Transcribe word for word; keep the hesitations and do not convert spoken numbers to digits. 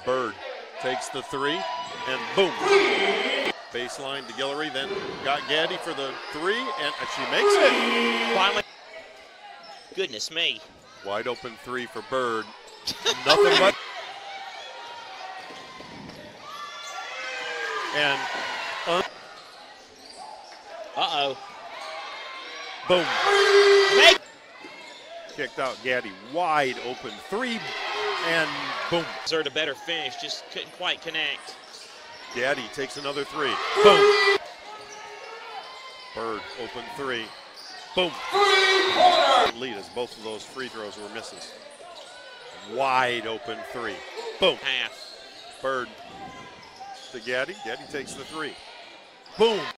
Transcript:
Bird takes the three, and boom. Baseline to Guillory, then got Gaddy for the three, and she makes it. Finally. Goodness me. Wide open three for Bird. Nothing but. And uh, Uh-oh. boom. Make. Kicked out Gaddy, wide open three, and boom. Deserved a better finish, just couldn't quite connect. Gaddy takes another three, boom. Bird open three, boom. Lead as both of those free throws were misses. Wide open three, boom. Half. Bird to Gaddy, Gaddy takes the three, boom.